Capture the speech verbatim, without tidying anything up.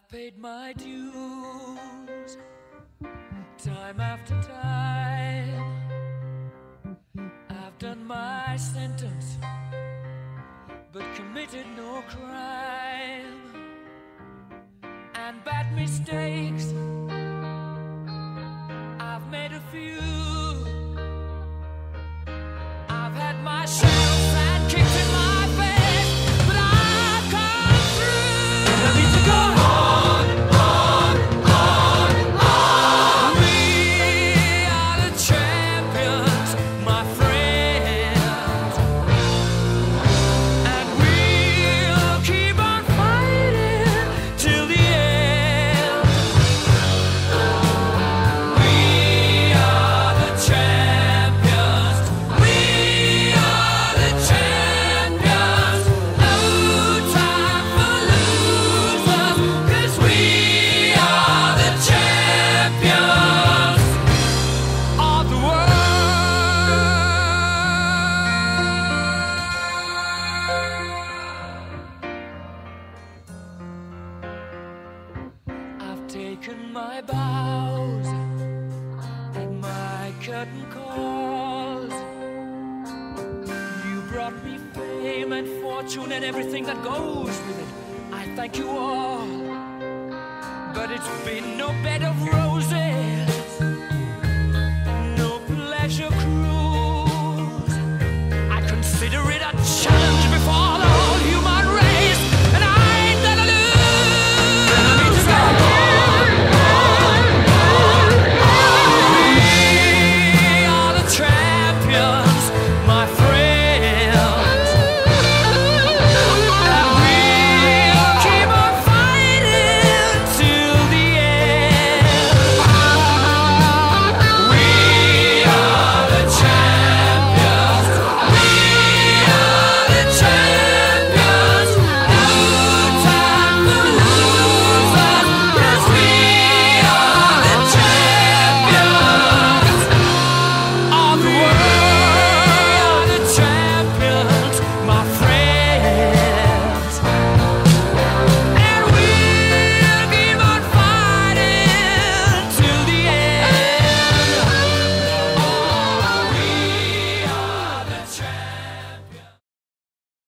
I've paid my dues, time after time. I've done my sentence, but committed no crime. And bad mistakes, I've made a few. I've had my shells and kicks in my face, but I've come through. I need to go on, on, on, on. We are the champions, my friends, and we'll keep on fighting till the end. We are the champions. We are the champions. No time for losers, 'cause we are the champions of the world. I've taken my bows and my curtain calls. You brought me fame and fortune and everything that goes with it. I thank you all, but it's been no bed of roses.